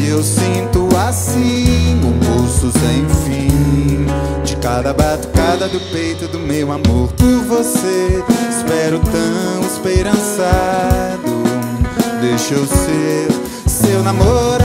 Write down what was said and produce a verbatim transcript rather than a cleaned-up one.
eu sinto assim um pulso sem fim de cada batucada do peito do meu amor por você. Espero tão esperançado, deixa eu ser seu namorado.